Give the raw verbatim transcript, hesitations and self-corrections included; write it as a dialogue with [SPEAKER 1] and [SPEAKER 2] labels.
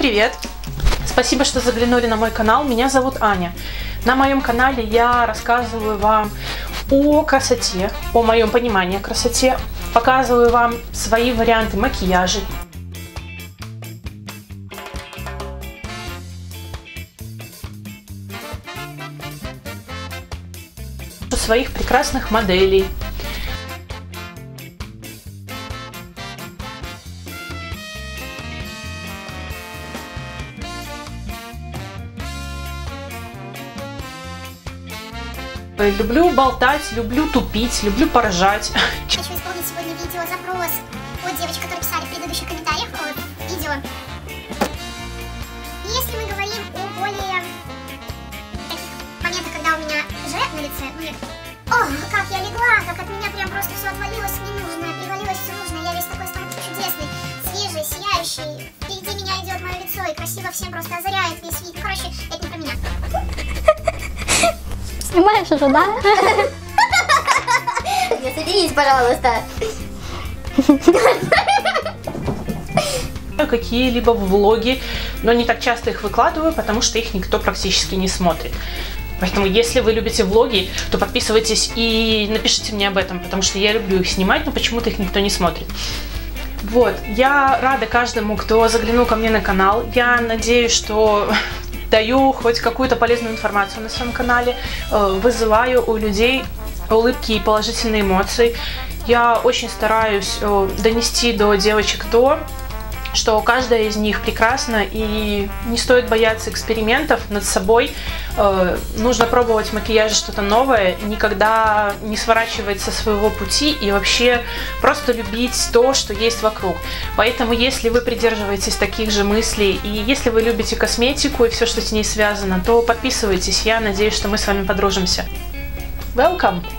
[SPEAKER 1] привет! Спасибо, что заглянули на мой канал. Меня зовут Аня. На моем канале я рассказываю вам о красоте, о моем понимании о красоте, показываю вам свои варианты макияжа, своих прекрасных моделей. Люблю болтать, люблю тупить, люблю поражать.
[SPEAKER 2] Хочу исполнить сегодня видео запрос от девочек, которые писали в предыдущих комментариях под видео. И если мы говорим о более таких моментах, когда у меня жир на лице, ну, ох, как я легла, как от меня прям просто все отвалилось ненужное, привалилось все нужное, я весь такой стал чудесный, свежий, сияющий, впереди меня идет мое лицо и красиво всем просто озаряет весь вид. Короче, это не про меня.
[SPEAKER 3] Снимаешь уже, да?
[SPEAKER 2] Не соединись, пожалуйста.
[SPEAKER 1] Какие-либо влоги, но не так часто их выкладываю, потому что их никто практически не смотрит. Поэтому, если вы любите влоги, то подписывайтесь и напишите мне об этом, потому что я люблю их снимать, но почему-то их никто не смотрит. Вот, я рада каждому, кто заглянул ко мне на канал. Я надеюсь, что даю хоть какую-то полезную информацию на своем канале, вызываю у людей улыбки и положительные эмоции. Я очень стараюсь донести до девочек то, что каждая из них прекрасна и не стоит бояться экспериментов над собой. Нужно пробовать в макияже что-то новое, никогда не сворачивать со своего пути и вообще просто любить то, что есть вокруг. Поэтому, если вы придерживаетесь таких же мыслей и если вы любите косметику и все, что с ней связано, то подписывайтесь. Я надеюсь, что мы с вами подружимся. Welcome!